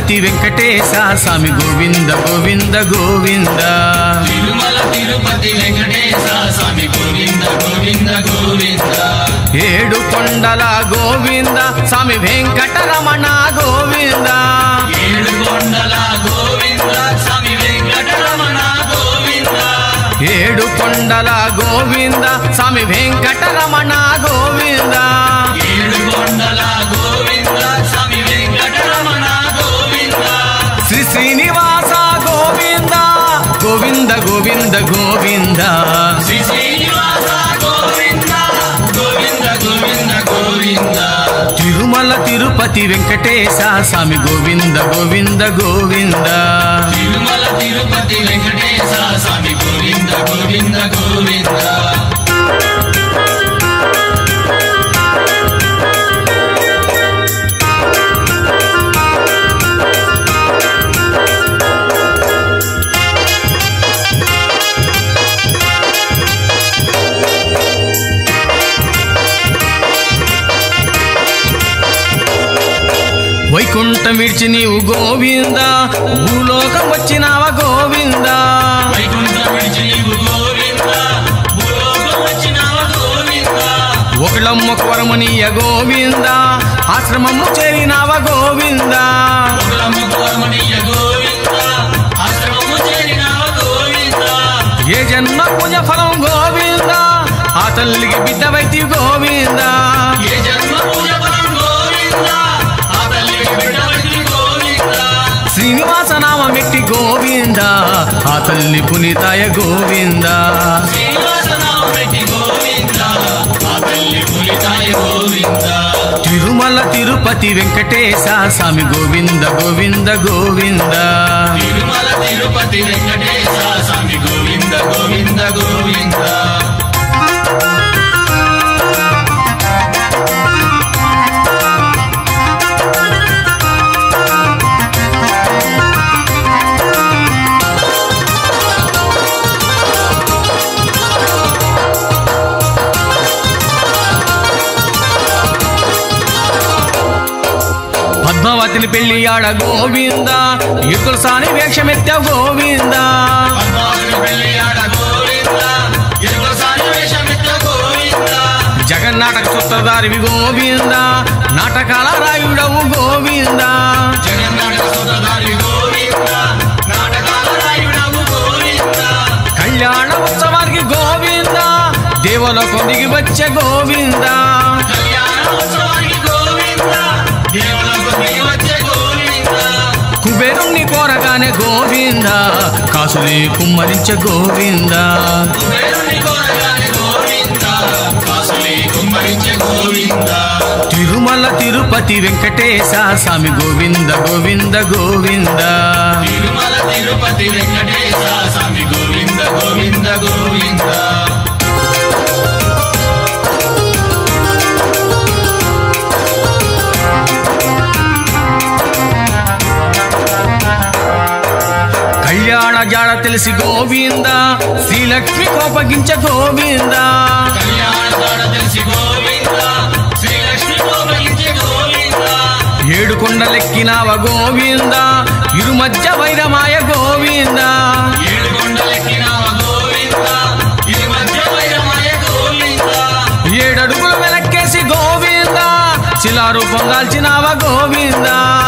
తిరుపతి వెంకటేశ స్వామి గోవింద గోవింద గోవింద తిరుమల తిరుపతి వెంకటేశ స్వామి గోవింద గోవింద గోవింద ఏడు కొండల గోవింద స్వామి వెంకటరమణ గోవింద ఏడు కొండల గోవింద స్వామి వెంకటరమణ గోవింద ఏడు కొండల గోవింద స్వామి వెంకటరమణ గోవింద ఏడు కొండల గోవింద స్వామి వెంకటరమణ గోవింద శ్రీ శ్రీనివాస గోవింద గోవింద గోవింద గోవింద శ్రీ శ్రీనివాస గోవింద గోవింద గోవింద గోవింద తిరుమల తిరుపతి వెంకటేశ స్వామి గోవింద గోవింద గోవింద తిరుమల తిరుపతి వెంకటేశ స్వామి గోవింద గోవింద గోవింద వైకుంఠం విడిచి నీవు గోవింద భూలోకం వచ్చినావ గోవింద వైకుంఠం విడిచి నీవు గోవింద భూలోకం వచ్చినావ గోవింద ఒకళ్ళమ్మొక వరమనీయ గోవింద ఆశ్రమము చేరినావ గోవింద ఒకళ్ళమ్మొక వరమనీయ గోవింద ఆశ్రమము చేరినావ గోవింద ఏ జన్మ పూజ ఫలం గోవింద ఆ తల్లికి బిడ్డవైతి గోవింద ఏ జన్మ పూజ ఫలం గోవింద ఆ తల్లికి బిడ్డవైతి గోవింద శ్రీనివాస నామమెట్టి గోవింద ఆ తల్లి పునీతాయ గోవింద శ్రీనివాస నామమెట్టి గోవింద ఆ తల్లి పునీతాయ గోవింద తిరుమల తిరుపతి వెంకటేశ స్వామి గోవింద గోవింద గోవింద తిరుమల తిరుపతి వెంకటేశ స్వామి గోవింద గోవింద గోవింద పద్మావతిని పెళ్లి ఆడ గోవింద ఇరుకుల సాని వేషమెత్త గోవింద జగన్నాటక సూత్రధారివి గోవింద నాటకాల రాయుడవు గోవింద కళ్యాణ ఉత్సవానికి గోవింద దేవలోకం దిగి వచ్చే గోవింద కుబేరుణ్ణి కోరగానే గోవింద కాసులే కుమ్మరించే గోవింద తిరుమల తిరుపతి వెంకటేశ స్వామి గోవింద గోవింద గోవింద తిరుమల తిరుపతి వెంకటేశ స్వామి గోవింద గోవింద గోవింద కళ్యాణ జాడ తెలిసి గోవింద శ్రీలక్ష్మి కోపగించ గోవింద ఏడు కొండలెక్కినావ గోవింద ఇరు మధ్య వైరమాయ గోవింద ఏడడుగులు వెనక్కేసి గోవింద శిలారూపం దాల్చినావ గోవింద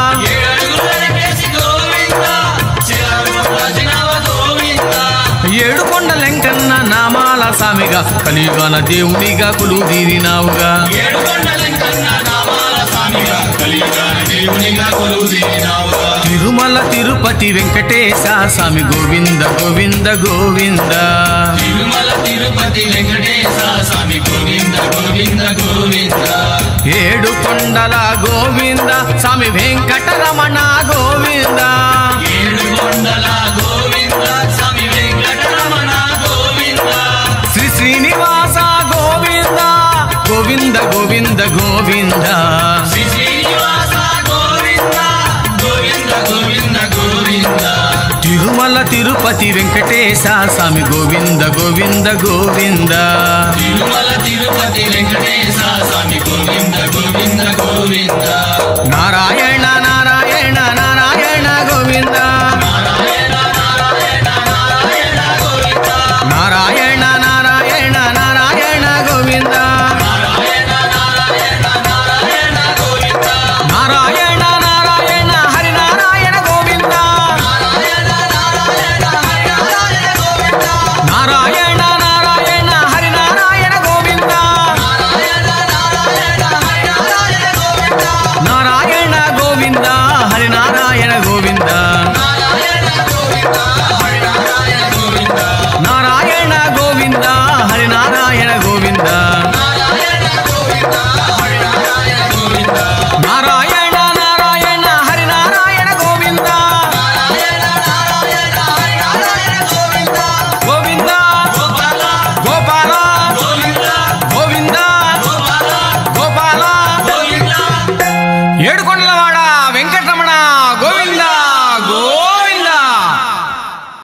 ఏడు కొండలెంకన్న నామాల స్వామిగా కలియుగాన దేవుడిగా కొలువుదీరినావుగా తిరుమల తిరుపతి వెంకటేశ స్వామి గోవింద గోవింద గోవింద తిరుమల తిరుపతి వెంకటేశ స్వామి గోవింద గోవింద గోవింద ఏడు కొండల గోవింద స్వామి వెంకటరమణ గోవింద ఏడు కొండల గోవింద స్వామి వెంకటరమణ గోవింద శ్రీ శ్రీనివాస గోవింద గోవింద గోవింద గోవింద శ్రీ శ్రీనివాస గోవింద గోవింద గోవింద గోవింద తిరుమల తిరుపతి వెంకటేశ స్వామి గోవింద గోవింద గోవింద తిరుమల తిరుపతి వెంకటేశ స్వామి గోవింద గోవింద గోవింద నారాయణ